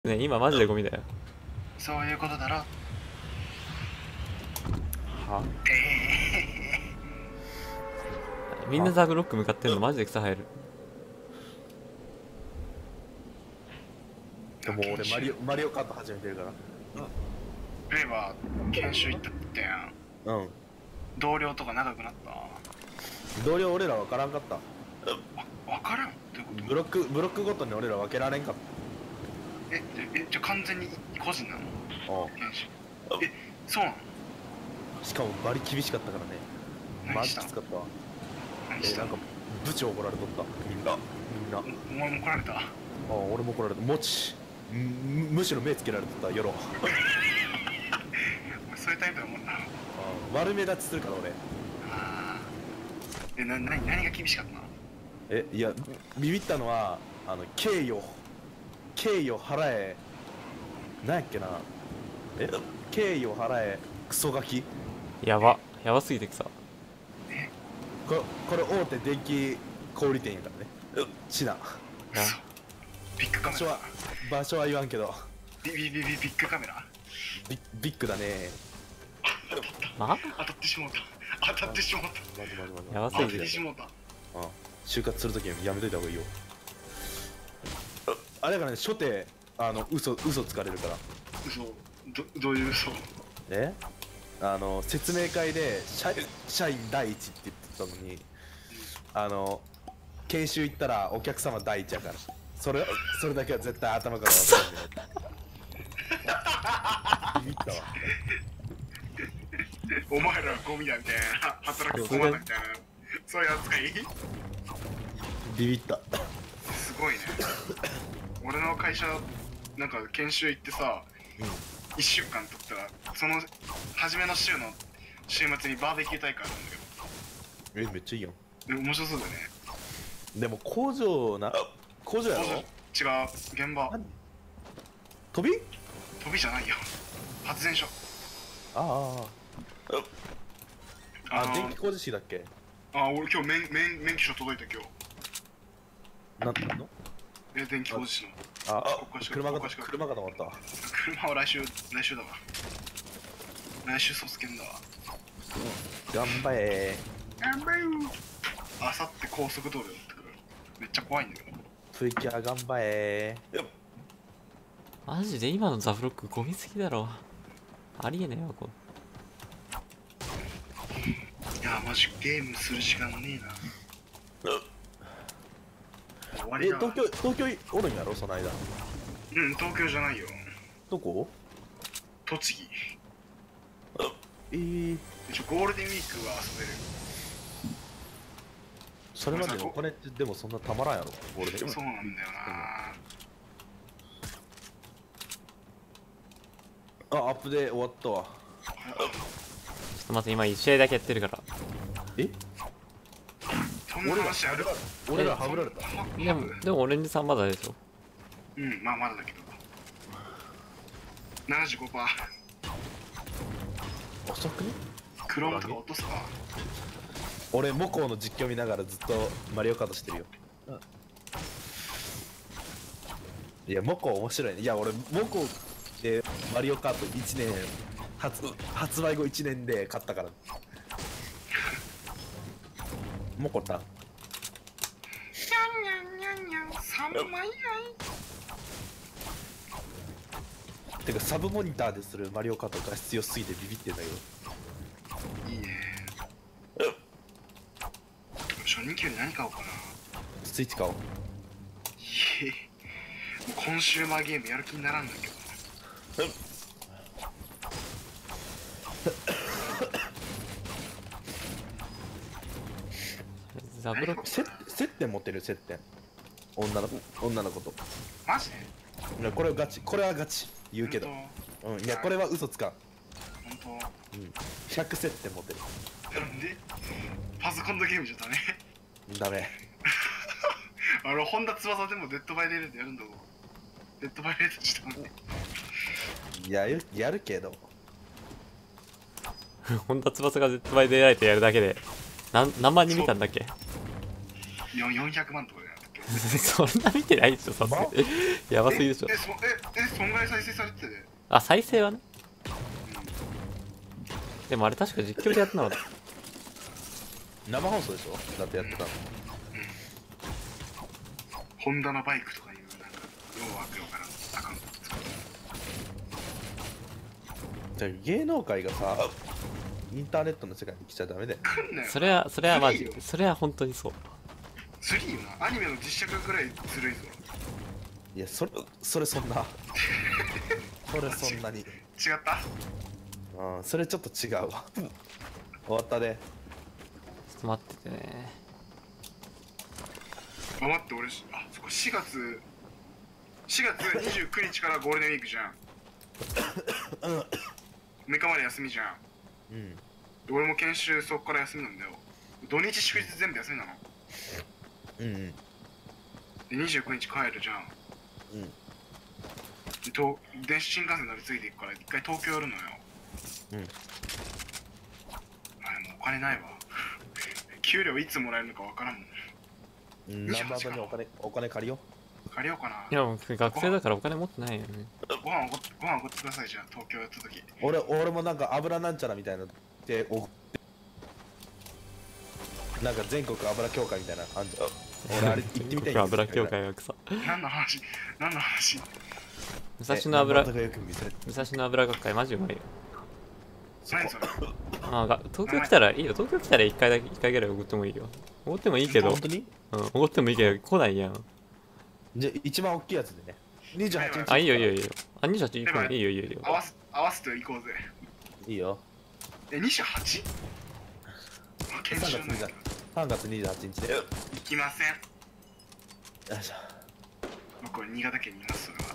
ね、今マジでゴミだよ。 そういうことだろ。 はみんなザブロック向かってんのマジで草生える。 でも俺マリオカート始めてるから。 レイは研修行ったってやん。 うん。 同僚とか仲良くなった？ 同僚俺ら分からんかった。 分からんってこと？ ブロックごとに俺ら分けられんかっじゃあ完全に個人なの？ た。 研修。そうなの？ しかもバリ厳しかったからね。マ何したの？ ジきつかったわ。 何したの？ なんか部長怒られとった。みんな。 お前も来られた？ 俺も怒られた。むしろ目つけられとった、よろ。 俺そういうタイプだもんな。 悪目立ちするから俺。 何が厳しかったの？ いや、ビビったのは敬意を払え。なんやっけな。敬意を払えクソガキ。 やばすぎて草。 これ大手電気小売店やからね。シナ。 ビッグカメラ。 場所は言わんけど。 ビッグカメラ。 ビッグだね。 ま当たってしまった。 マジやばす当ぎて。 たってしまった。 就活するときはやめといた方がいいよ。あれだからね、初手嘘つかれるから。 嘘？どういう嘘？ 説明会で社員第一って言ってたのに、研修行ったらお客様第一やから、それだけは絶対頭から忘れない。ビビったわ。 お前らはゴミだみたいな、働く駒だみたいな、そういう扱い？ ビビった。 すごいね。俺の会社なんか研修行ってさ、1週間とったらその初めの週の週末にバーベキュー大会あるんだよ。 めっちゃいいやん。 面白そうだよね。 でも工場やろ？ 違う、現場。 飛びじゃないよ、発電所。 電気工事士だっけ？ 俺今日免許証届いた今日。 なんていうの？ 電気工事士の。 車が止まったわ。 車は来週だわ。来週卒検だわ。 頑張れー。あさって高速道路やってくる。めっちゃ怖いんだけど。 プリキュア頑張れマジで今のザブロックゴミすぎだろ。ありえねえわこいやマジゲームする時間ねえな。終わりだ。 東京おるんやろその間。 東京じゃないよ。 どこ？ 栃木。ゴールデンウィークは遊べる。 それまでお金ってでもそんなたまらんやろゴールデンウィーク。 そうなんだよな。アップで終わったわ。 ちょっと待って今1試合だけやってるから。 そんな話ある？ 俺らはぶられた。 でもオレンジさんまだでしょ。 まだだけど 75%。 遅くね？ クロームとか落とすか？ 俺モコの実況見ながらずっとマリオカートしてるよ。いやモコ面白いね。いや俺モコでマリオカート1年発売後1年で買ったから。モコた 3枚てかサブモニターでするマリオカートが必要すぎてビビってんだけど。 いいね。初任給に何買おうかな。 スイッチ買おう。 もうコンシューマーゲームやる気にならんだけど。 ザブロック接点持ってる接点。女の子と。 マジで？ いやこれはガチ言うけど。いやこれは嘘つかん。 本当 100接点持ってる。 なんで？パソコンのゲームじゃダメ？ ダメ。 本田翼でもデッドバイデイライトやるんだもん。デッドバイデイライトしたんで。 やるけど。 本田翼が Z バイデイライトやるだけで何万人見たんだっけ？ 400万とかじゃなかったっけ？ そんな見てないでしょ、さすがに。やばすぎでしょ。 損害再生されててね。 あ、再生はね。でもあれ確か実況でやってなかった。 生放送でしょだってやってたの。 ホンダのバイクとかいうなんかようわけわからんアカウント作ってじゃあ芸能界がさ、インターネットの世界に来ちゃダメだよ。 くんなよ。 それはマジ。それは本当にそう。 ずりーよな。アニメの実写化ぐらいずるいぞ。 いや、それそんな。それそんなに。 違った？ うん、それちょっと違うわ。終わったで。 ちょっと待っててね。 あ、待って俺そこ4月29日からゴールデンウィークじゃん。6日まで休みじゃん。 うん。 俺も研修そこから休みなんだよ。土日祝日全部休みなの。 うんうん。 で29日帰るじゃん。 うん。 で新幹線乗り継いでいくから一回東京寄るのよ。 うん。 あれもうお金ないわ。給料いつもらえるのかわからんもん。 ナンバーにお金借りよ借りようかな。 いや、もう学生だからお金持ってないよね。 ご飯おごってくださいじゃあ東京寄った時。 俺もなんか油なんちゃらみたいなでなんか全国油協会みたいなあんじゃん。俺あれ行ってみたいんだ油協会が草。 何の話？ 武蔵野油がよく見せる。 武蔵野油学会マジうまいよ。 何それ？ まあ東京来たらいいよ。東京来たら一回ぐらいおごってもいいよ。おごってもいいけど、 本当に？ おごってもいいけど来ないやん。 じゃあ一番大きいやつでね。28日。 あ、いいよ。あ、28行くのいいよ。 合わせて行こうぜ。 いいよ。 28？研修の 3月28日で。 行きません。 よいしょ。 僕は新潟県にいます。それは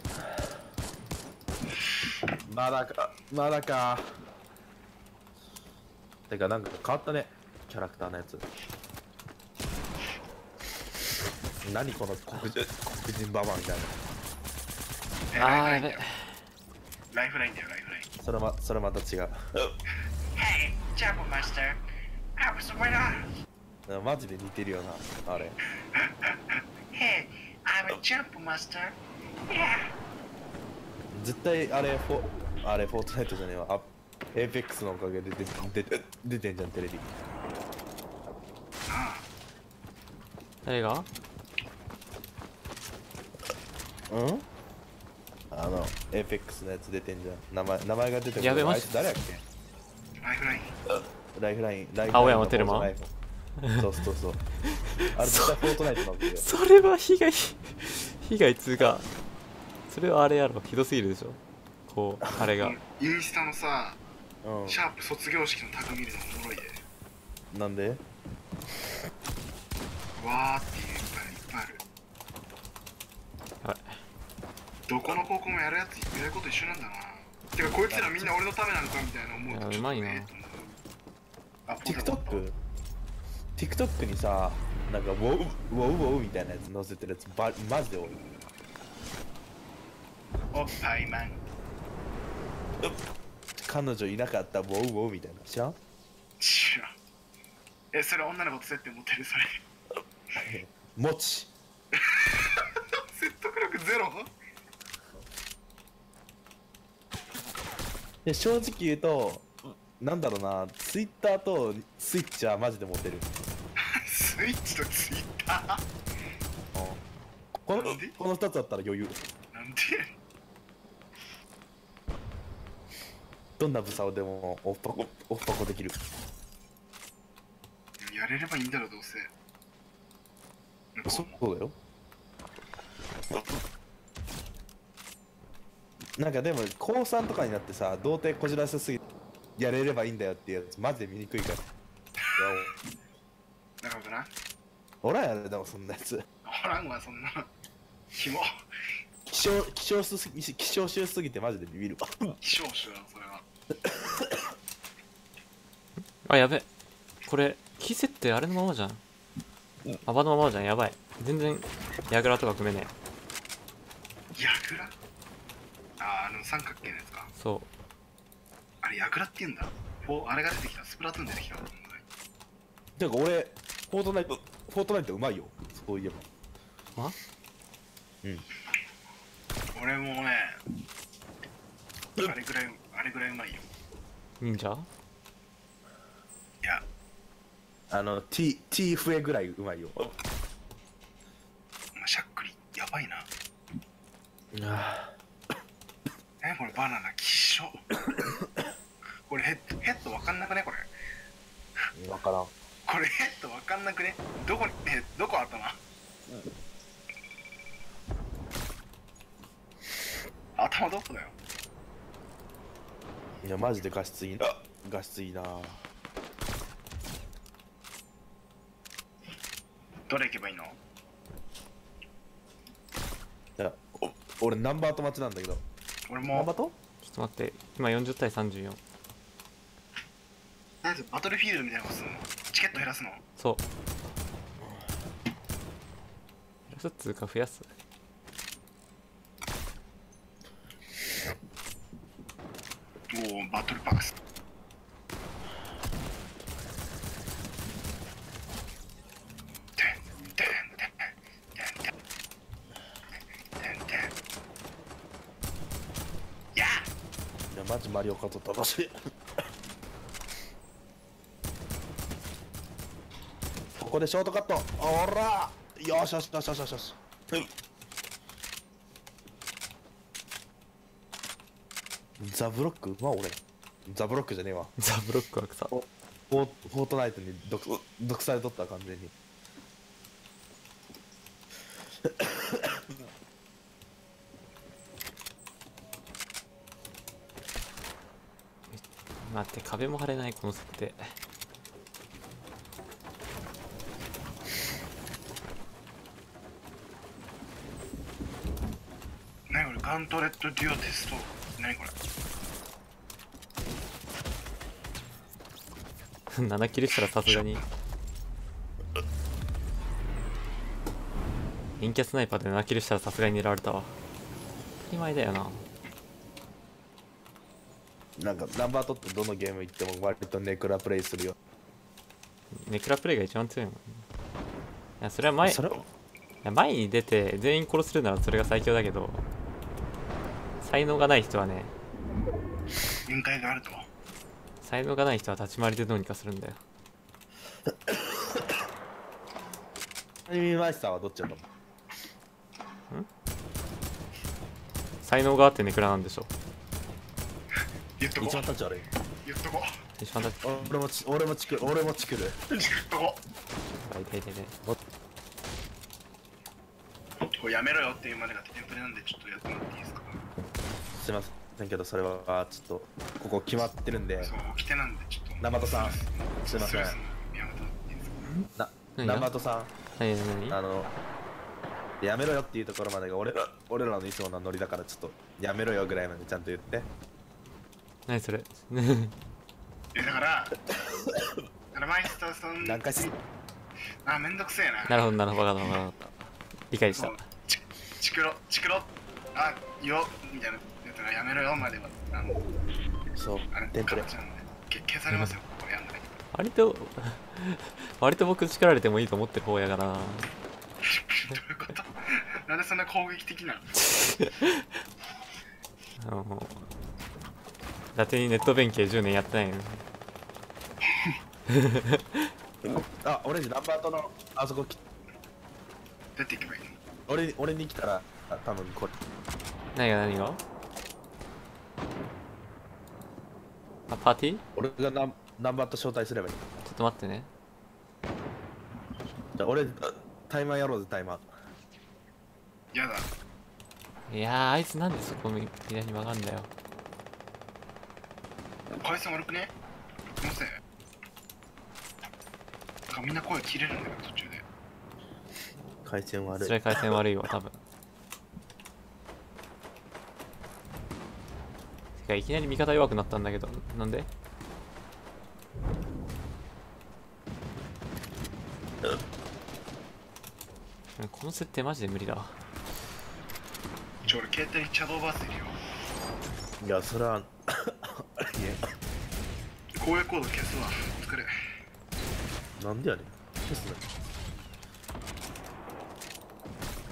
まだか。てかなんか変わったね、キャラクターのやつ。何この黒人ババアみたいな。 あーやべ。 ライフラインだよライフライン。 それまた違う。 Hey, Chapel Master, I was a winner. マジで似てるよな、あれ。 Hey, I'm a Chapel Master. Yeah. 絶対あれフォートナイトじゃねえわ。エーペックスのおかげで出てんじゃん、テレビ。 誰が？ うん？エーペックスのやつ出てんじゃん。名前が出てくる。 やべマジあいつ誰やっけ？ ライフライン。 ライフライン。 青山テルマ？ そう。あれ絶対フォートナイトなんだよ。 それは被害通過。それはあれやろ、ひどすぎるでしょ。こう、あれが。 インスタのさ、 うん。 シャープ卒業式のタグ見るのおもろいで。 なんで？ わーっていういっぱいある。 はい。 どこの高校もやるやつやること一緒なんだな。てかこいつらみんな俺のためなのかみたいな思うと。 いやうまいな。 TikTok にさ、なんかウォウみたいなやつ載せてるやつマジで多い。 おっぱいマン。 彼女いなかったウォウみたいな。知らん？ 知らん。それ女の子と設定持ってるそれ。 もち。 説得力ゼロ？ で正直言うと、なんだろうな、Twitter とスイッチはマジで持てる。 スイッチとツイッター？ このなんで 2つあったら余裕。 なんで？ どんなブサオでもオフパコできる。 やれればいいんだろどうせ。 そうだよ。なんかでも高3とかになってさ、童貞こじらせすぎてやれればいいんだよっていうやつマジで見にくいから。 なるほどな。 おらんやろでもそんなやつ。 おらんわそんな。キモ。 希少種すぎてマジでビビるわ。 希少種だなそれは。 あ、やべ。これ、キセってあれのままじゃん。アバのままじゃん、やばい。全然、ヤグラとか組めねヤグラ？三角形のやつか。 そう。 あれヤグラって言うんだ。あれが出てきた。スプラトゥーン出てきた。 てか俺フォートナイトうまいよ。そういえばあ俺もねあれぐらいうまいよ。 忍者いや T 笛ぐらいうまいよ。 しゃっくりやばいな。 あこれバナナきっしょ。これヘッドわかんなくねこれ。 ー分からん。 これヘッドわかんなくね。どこ頭？頭どこだよ。 いやマジで画質いいな。画質いいな。 どれ行けばいいの？ いや俺ナンバーと待ちなんだけど。 俺もナンバーとちょっと待って、今40対34。 なんでバトルフィールドみたいなことすんの？チケット減らすの？ そう減らすっつうか増やす。 おおバトルパス。 いやマジマリオカート楽しい。ここでショートカット。おらよしよしよしよしよしよし。ザブロック俺ザブロックじゃねえわ。 ザブロックは草。 フォートナイトに毒されとった完全に。 待って、壁も張れないこの設定。 何これガントレットデュオテスト。何これ 7キルしたらさすがに陰キャスナイパーで7キルしたらさすがに狙われたわ。当たり前だよな。 なんかナンバー取ってどのゲーム行っても割とネクラプレイするよ。 ネクラプレイが一番強いもん。いやそれは前それに出て全員殺せるならそれが最強だけど、才能がない人はね、 限界があると。 才能がない人は立ち回りでどうにかするんだよ。 アニメマイスターはどっちだと思才能があってネクラなんでしょ。 う？ 言っとこ一番タッチ悪い。 言っとこ一番だって俺もチクる。 言っとこ痛い痛い痛い。 これやめろよっていうまでがテンプレなんでちょっとやってもらっていいですか？ すいませんけどそれはちょっとここ決まってるんで。 そう掟なんでちょっとナマトさんすいません。 やめてもらっていいですか？ 何がナマトさ何んやめろよっていうところまでが俺らのいつものノリだからちょっとやめろよぐらいまでちゃんと言って。 何それだからマイスターさん何回すめんどくせえな。 なるほどなるほど、分かった分かった。理解したそう。チクロよみたいなやつがやめろよまではそうあれテンプレ勝っちゃうんで消されますよこれやんない。 割と僕力られてもいいと思ってる方やから。 どういうことなんでそんな攻撃的な伊達にネット弁慶10年やってないの。 オレンジナンバーとのあそこ出ていけばいいの？ 俺に来たら多分これ何がパーティー？ 俺がナンバーと招待すればいい。 ちょっと待ってね。 じゃあ俺タイマーやろうぜタイマー。 やだ。 いやー、あいつなんでそこ左に曲がんだよ。 回線悪くね？すいません。なんかみんな声切れるんだよ途中で。 回線悪い。 それ回線悪いわ多分。てかいきなり味方弱くなったんだけど、なんで？この設定マジで無理だわ。 俺携帯にシャドーバースいるよ。 いやそれは公約コード消すわ。お疲れ。 なんでやねん。消す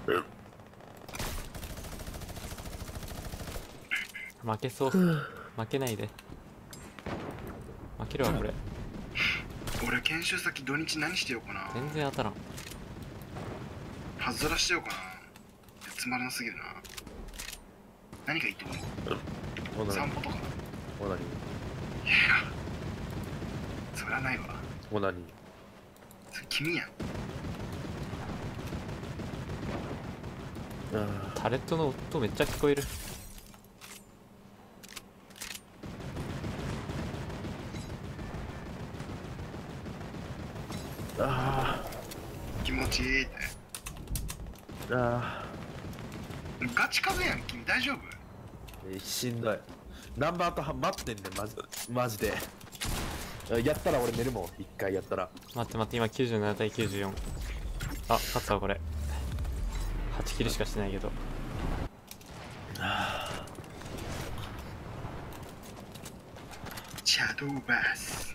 負けそう。負けないで。負けるわこれ。 俺研修先土日何してようかな。 全然当たらん。 はずらしてようかな。つまらなすぎるな。何がいいと思う？散歩とか。 オナニいや、それはないわ。 ーオナニー。 それ君やん。 タレットの音めっちゃ聞こえる。 気持ちいいって。ガチ風やん、君大丈夫？ しんどい。ナンバーと待ってんねん、マジで。やったら俺寝るもん、一回やったら。 待って待って、今97対94。あ、勝つわこれ。8キルしかしてないけど。 シャドーバース。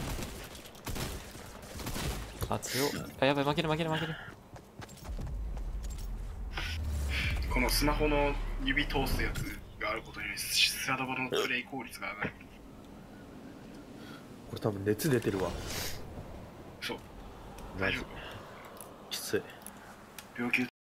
あ、強っ。あ、やばい、負ける負ける負ける。 このスマホの指通すやつがあることによりスラダバのプレイ効率が上がる。 これ多分熱出てるわ。 そう。大丈夫？ きつい。 病気移